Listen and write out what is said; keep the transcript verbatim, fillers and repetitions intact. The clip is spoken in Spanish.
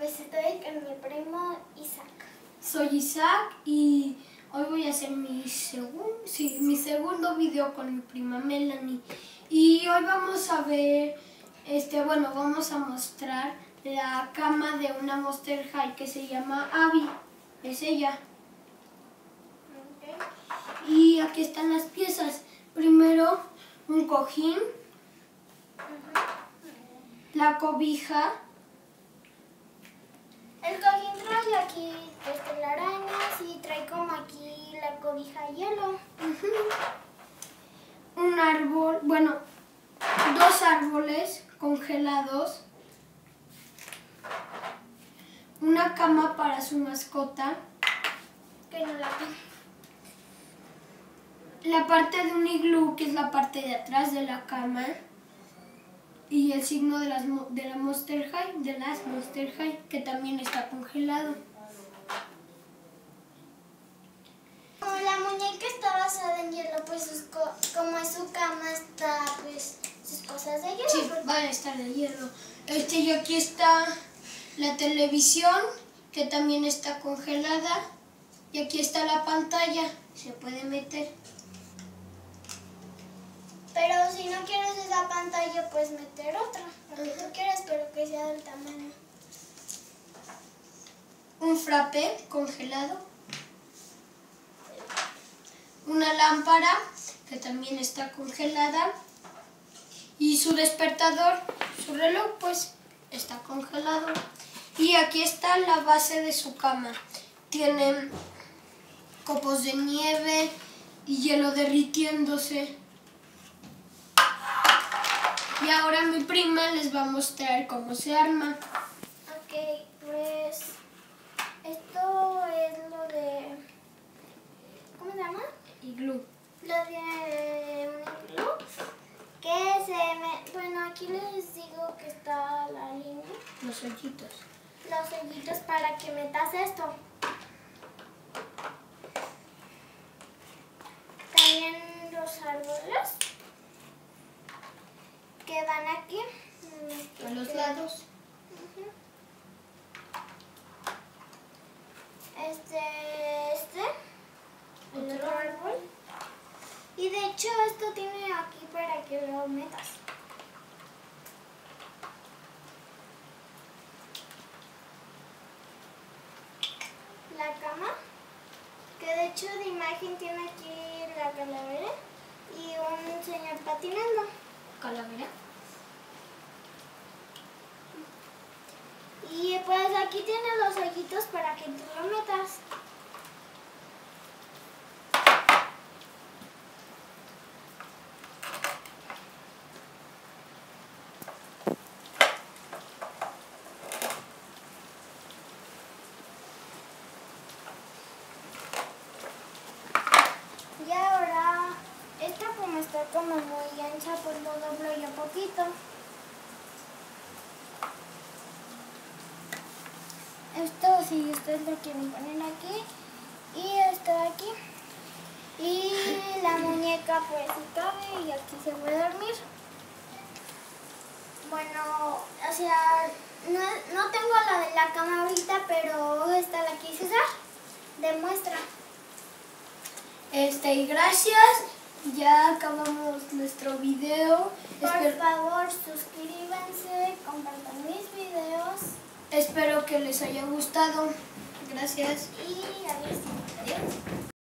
Pues estoy con mi primo Isaac. Soy Isaac y hoy voy a hacer mi, segun, sí, mi segundo video con mi prima Melanie. Y hoy vamos a ver, este, bueno, vamos a mostrar la cama de una Monster High que se llama Abby. Es ella. Okay. Y aquí están las piezas. Primero, un cojín, Uh-huh. la cobija. El cojín trae aquí pues, telarañas y trae como aquí la cobija hielo. Uh-huh. Un árbol, bueno, dos árboles congelados. Una cama para su mascota. Que no la La parte de un iglú, que es la parte de atrás de la cama. Y el signo de, las, de la Monster High, de las Monster High, que también está congelado. Como la muñeca está basada en hielo, pues sus co como es su cama está, pues sus cosas de hielo. Sí, van a estar de hielo. Este, y aquí está la televisión, que también está congelada. Y aquí está la pantalla, se puede meter. Pero si no quieres esa pantalla, puedes meter otra, lo que tú quieras, pero que sea del tamaño. Un frappé congelado. Una lámpara, que también está congelada. Y su despertador, su reloj, pues, está congelado. Y aquí está la base de su cama. Tiene copos de nieve y hielo derritiéndose. Y ahora mi prima les va a mostrar cómo se arma. Ok, pues esto es lo de, ¿cómo se llama? Iglú. Lo de un iglú, que se me, bueno, aquí les digo que está la línea, Los hoyitos. los hoyitos para que metas esto. También los árboles que van aquí. A los lados. Uh-huh. Este, este, el otro árbol. Y de hecho esto tiene aquí para que lo metas. La cama, que de hecho de imagen tiene aquí la calavera y un señor patinando. Calavera. Y pues aquí tiene los hoyitos para que tú lo metas. Y ahora, esta como está como muy ancha, pues lo doblo yo poquito. Esto sí, esto es lo que me ponen aquí. Y esto de aquí. Y la muñeca pues sí cabe y aquí se puede dormir. Bueno, o sea, no, no tengo la de la cama ahorita, pero esta la quise usar. Demuestra. Este, y gracias. Ya acabamos nuestro video. Por Espero, favor, suscríbanse, compartan mis videos. espero que les haya gustado. Gracias. Y adiós. Adiós.